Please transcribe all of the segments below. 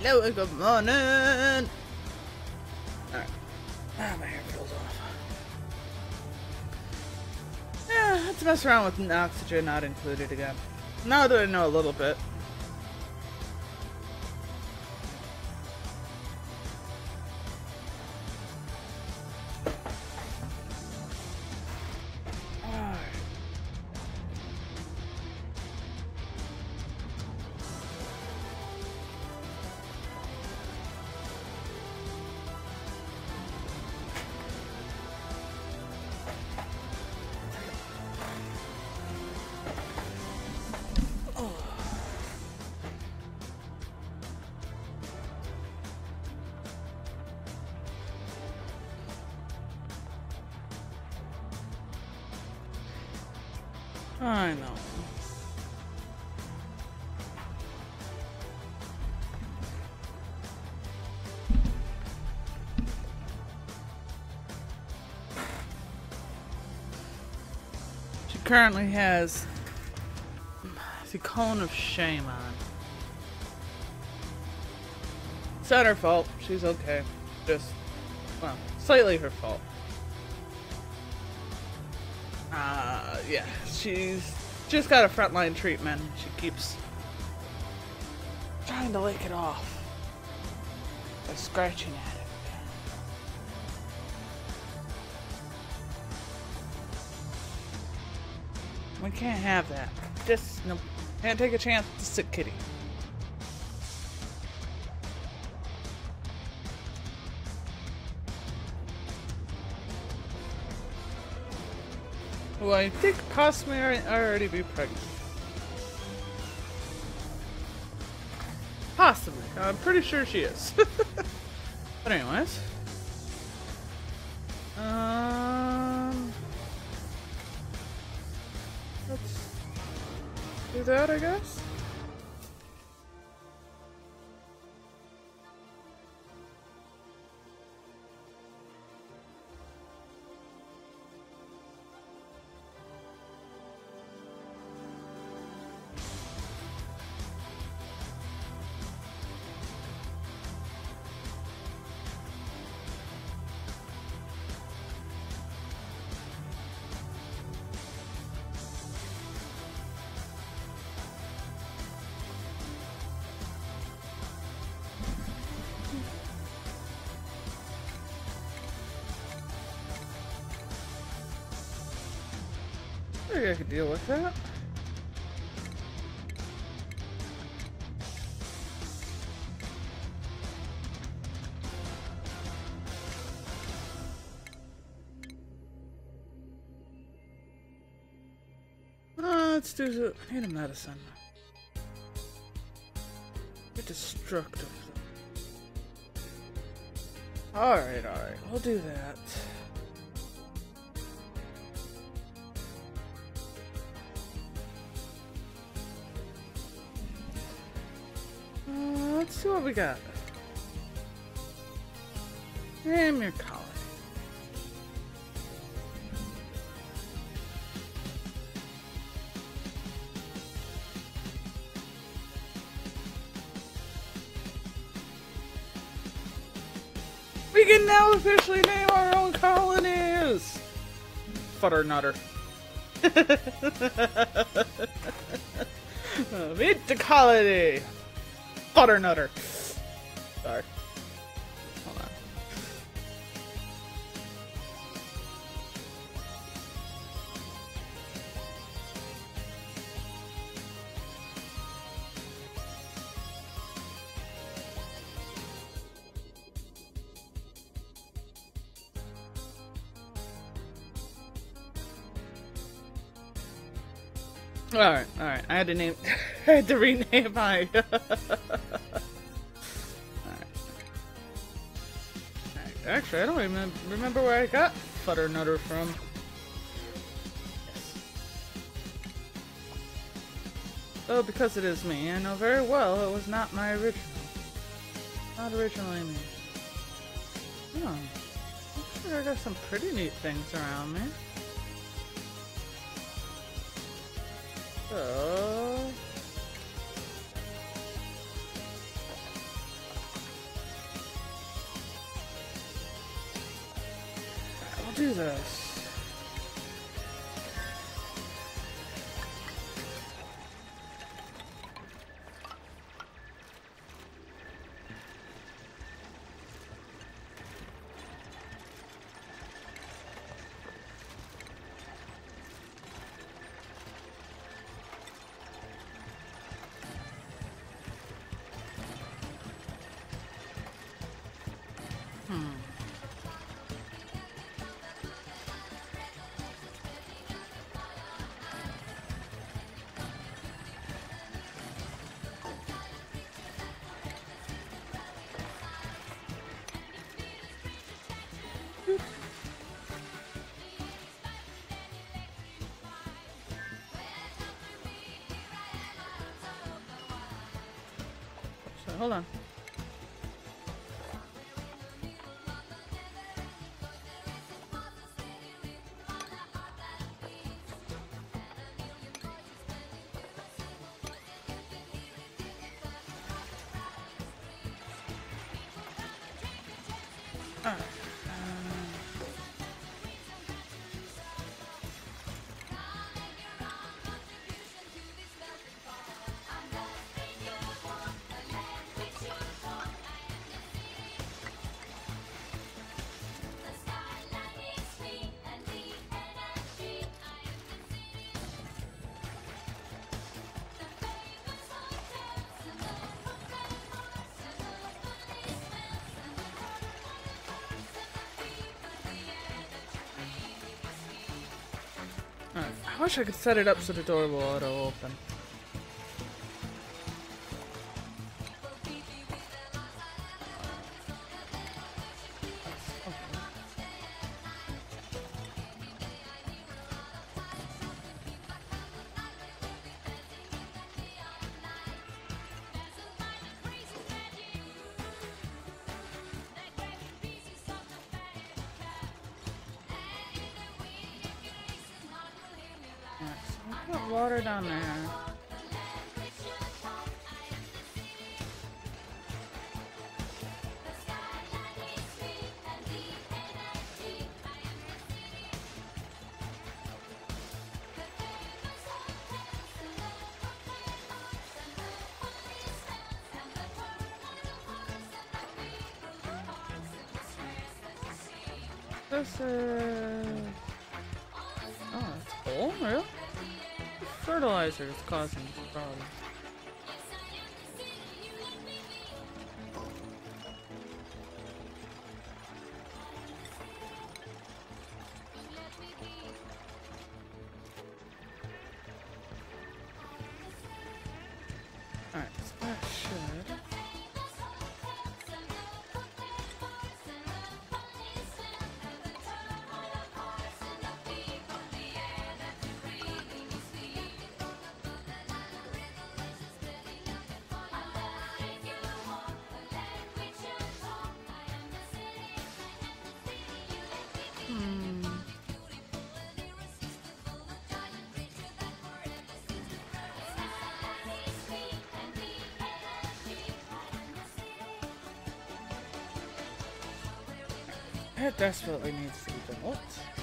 Hello, good morning! Alright. Ah, my hair feels off. Yeah, let's mess around with oxygen not included again. Now that I know a little bit. I know. She currently has the cone of shame on. It's not her fault. She's okay. Just, well, slightly her fault. Yeah, she's just got a frontline treatment. She keeps trying to lick it off by scratching at it. We can't have that. Just, no, can't take a chance with the sick kitty. Well, I think possibly already be pregnant. Possibly. I'm pretty sure she is. But anyways. Let's do that, I guess. I think I could deal with that. Let's do the... I need a medicine. You're destructive. Alright, we'll do that. Let's see what we got. Name your colony. We can now officially name our own colonies! Futternutter. Meet the colony! Futternutter. Sorry. Hold on. Alright. I had to name I had to rename my Actually, I don't even remember where I got Futternutter from. Yes. Oh, because it is me, I know very well it was not my original. Not originally me. Oh. I'm sure I got some pretty neat things around me. So... Jesus. So, hold on. Alright. Alright. I wish I could set it up so the door will auto open. Put water down there. This is... Oh, it's full? Really? Fertilizer is causing this problem. Alright, so that should... It desperately needs to be built.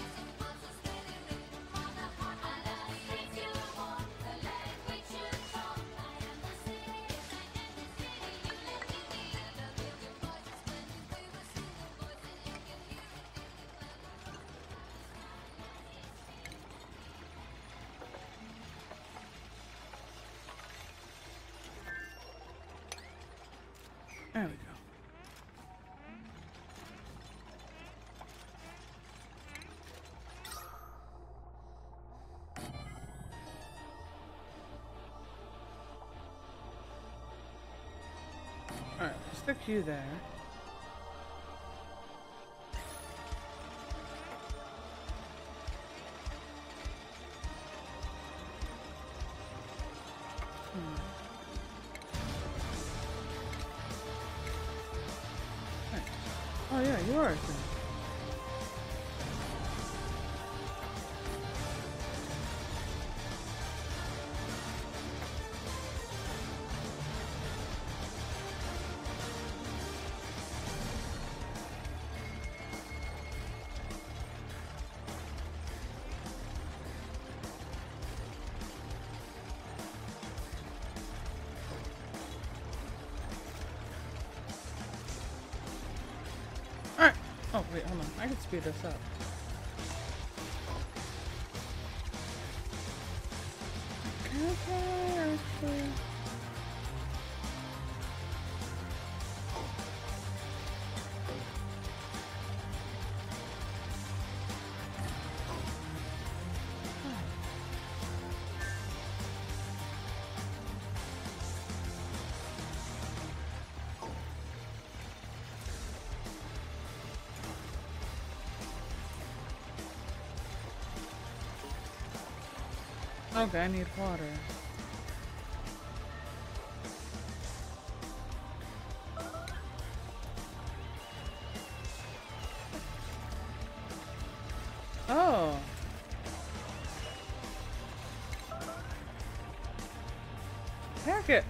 There we go. Alright, stick you there. Right. Oh yeah, you are a thing. Wait, hold on. I can speed this up. Okay, actually. Okay, I need water. Oh. Heck it.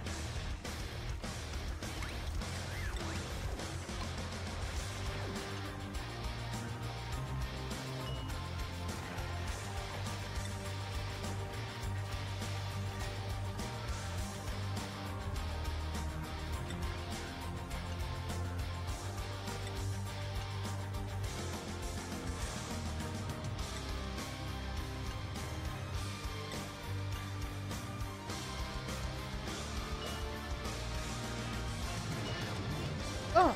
Oh.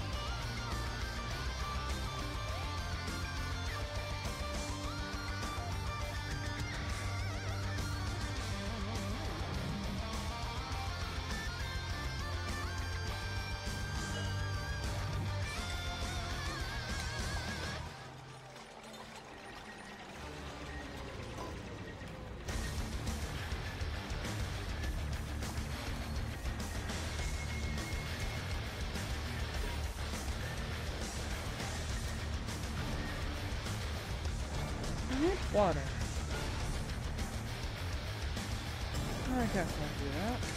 I need water. I guess I'll do that.